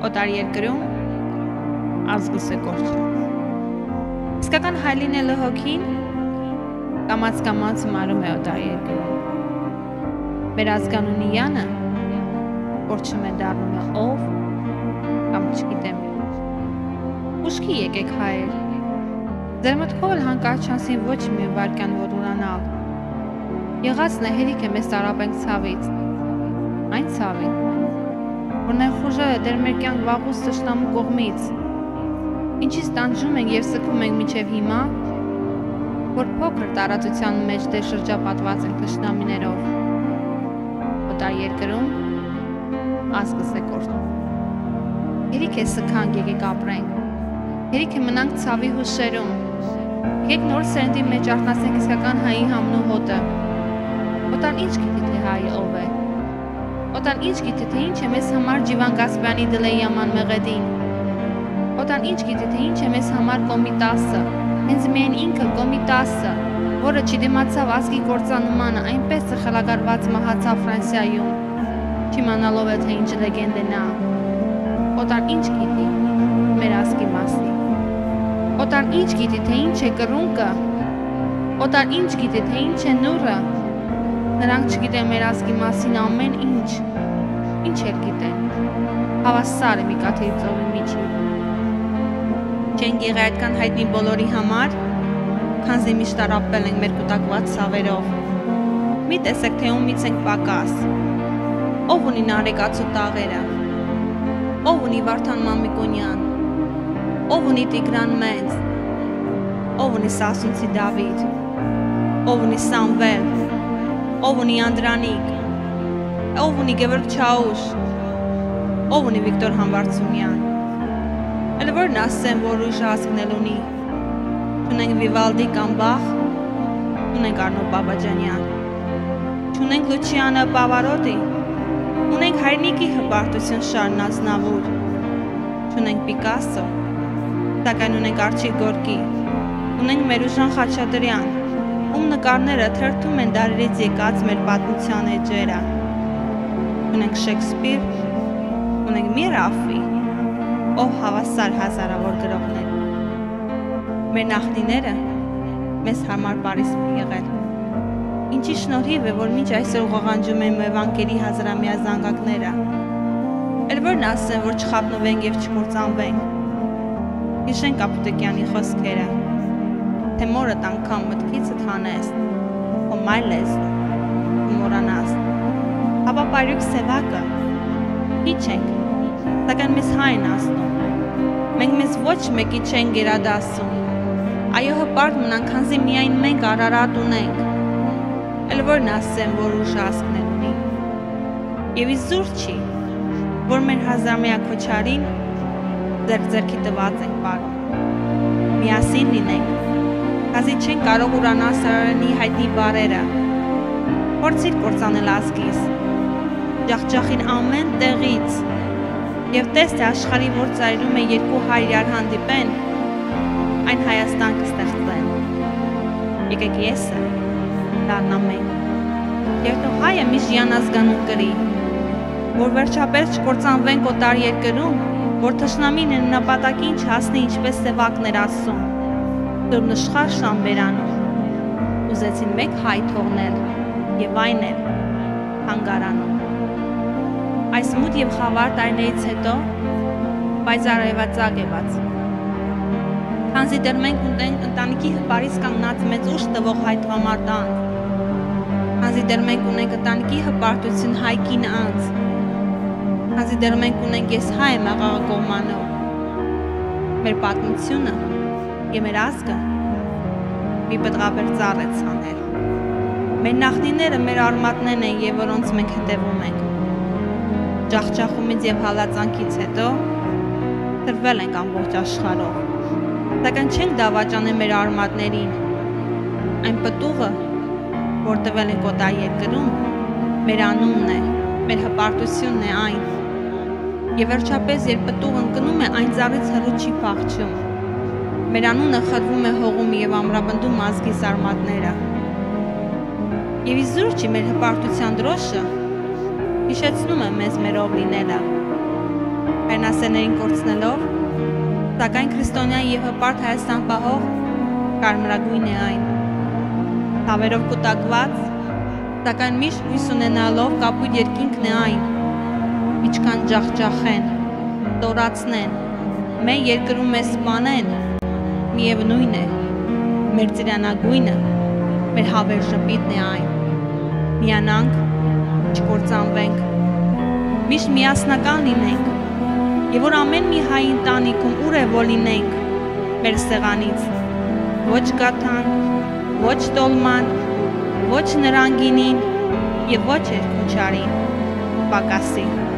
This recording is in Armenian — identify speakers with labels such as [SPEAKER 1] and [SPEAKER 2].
[SPEAKER 1] օտար երկրում ազգս է կորչ։ Իսկական հայ լինելու հոգին կամաց մարում է օտար երկրում։ Մեր ազգանունի յանը կորչում է դառնում է ով կամ չգիտեմ։ Ուշքի եկեք հայեր, ձեր մտքով էլ հանկարծ չանցին ոչ մի վարքյան որ ուրանալ։ Եղածն է հերիք է մեզ տարապենք ցավից, այն ցավին, որ ներխուժել է դեր մեր կյանք վաղուց թշնամու կողմից, ինչից տանջում ենք և սգում ենք մինչև հիմա, որ փոքր տարածության մեջ դեր շրջապատված ենք թշնամիներով, օտար երկրում ազգս է կորչում։ Հերիք է սգանք եկեք ապրենք, հերիք է մնանք ցավի հուշերում, եկեք նոր սերնդի մեջ արթնացնենք իսկական հայի համն ու հոտը։ Օտար ինչ գիտի թե հայը ով է։ Օտար ինչ գիտի թե ինչ է մեզ համար Ջիվան Կասպյանի Դլեյաման մեղեդին։ Օտար ինչ գիտի թե ինչ է մեզ համար Կոմիտասը, հենց միայն ինքը Կոմիտասը, որը չդիմացավ ազգի կործանմանը, այնպես սխալագարված մահացավ Ֆրանսիայում, չիմանալով է թե ինչ լեգենդ է նա։ Օտար ինչ գիտի մեր ազգի մասին։ Օտար ինչ գիտի թե ինչ է կռունկը։ Օտար ինչ գիտի թե ինչ է նուրը։ Նրանք չգիտեն մեր ազգի մասին ամեն ինչ էլ գիտեն, հավասար է մի կաթերի ծովի միջին։ Չենք եղել այդքան հայտնի բոլորի համար, քանզի միշտ տարապել ենք մեր կուտակված ցավերով։ Մի տեսեք թե ումից ենք պակաս, ով ունի Նարեկացու տաղերը, ով ունի Վարդան Մամիկոնյան, ով ունի Տիգրան Մեծ, ով ունի Սասունցի Դավիթ, ով ունի Սամվել, ով ունի Անդրանիկ, ով ունի Գևորգ Չաուշ, ով ունի Վիկտոր Համբարձումյան, էլ որն ասեմ, որ ուրիշ ազգնել ունի, չունենք Վիվալդի կամ Բախ, ունենք Արնո Բաբաջանյան, չունենք Լուչիանո Պավարոտի, ունենք հայրենիքի հպարտություն Շարլ Ազնավուր, չունենք Պիկասո, սակայն ունենք Արչի Գորկի, ունենք Մերուժան Խաչատրյան, ում նկարները թերթում են դարերից եկած մեր պատմության էջերը։ Ունենք Շեքսպիր, ունենք Միրաֆի, ով հավասար հազարավոր գրողներ։ Մեր նախնիները մեզ համար պարիսպ են եղել։ Ինչի շնորհիվ է, որ մինչ այսօր ղողանջում են Էվանգելի հազարամյա զանգակները։ Էլ որն ասեմ, որ չխաբնվենք և չկործանվենք։ Հիշենք Ապուտեկյանի խոսքերը, թե մորդ անգամ մտքիցդ հանես, ու մայլես, ու մորանաս, ապա պարյուկ սևակը, հիչ ենք, սակայն մեզ հա են ասնում, մենք մեզ ոչ մեկի չենք գերադասում, այո հպարտ մնանք, քանզի միայն մենք Արարատ ունենք, էլ որն ասեմ, որ ուժ ազգներ ունի, և իզուր չի, որ մեր հազարամյա քոչարին ձեռքի տված ենք պարում, միասին լինենք, քանզի չենք կարող ուրանալ Սարարանի հայտնի բառերը, փորձիր կործանել ազգիս, ջախջախին ամեն տեղից, և տես թե աշխարհի որ ծայրում է երկու հայր իրար հանդիպեն, այն Հայաստան կստեղծեն։ Եկեք եսը դառնամ մենք, և թող հայը մի ժիան ազգանուն կրի, որ վերջապես չկործանվենք օտար երկրում, որ թշնամին են նպատակին չհասնի ինչպես Սևակն էր ասում, Սուրբ Նշխար Շամբերանում, ուզեցին մեկ հայ թողնել և այն էլ թանգարանում։ Այս մութ և խավար տարիներից հետո պայծառ արևածագ եղած։ Քանզի դեռ մենք ունենք ընտանիքի հպարից կանգնած մեծ ուժ տվող հայ տղամարդանց, քանզի դեռ մենք ունենք ընտանիքի հպարտություն հայ կին անձ, քանզի դեռ մենք ունենք ես հայ եմ աղաղ կողմանով, մեր պատմությունը և մեր ազգը մի պտղաբեր ծառ է ցանել։ Մեր նախնիները մեր արմատներն են և որոնց մենք հետևում ենք։ Ջախջախումից և հալածանքից հետո տրվել ենք ամբողջ աշխարհով, սակայն չենք դավաճանել մեր արմատներին։ Այն պտուղը, որ տվել ենք օտար երկրում, մեր անունն է, մեր հպարտությունն է այն։ Եվ վերջապես, երբ պտուղը ընկնում է, այն ծառից հեռու չի փախչում։ Մեր անունը խրվում է հողում և ամրապնդում ազգի արմատները։ Եվ իզուր չի մեր հպարտության դրոշը հիշեցնում է մեզ մեր ով լինելը։ հայրենասերներին կորցնելով, սակայն քրիստոնյա եւ հպարտ Հայաստան պահող կարմրագույն է այն։ Թավերով կուտակված, սակայն միշտ հույս ունենալով կապույտ երկինքն է այն։ Ինչքան ջախջախեն, տորացնեն, մեր երկրում մեզ սպանեն, միևնույն է, մեր ծիրանագույնը, մեր հավեր ժպիտն է այն։ Միանանք, չկործանվենք, միշտ միասնական լինենք, եւ որ ամեն մի հայ ընտանիքում ուր է որ լինենք, մեր սեղանից, ոչ գաթան, ոչ տոլման, ոչ նրան գինին եւ ոչ երկու չարին, պակասի։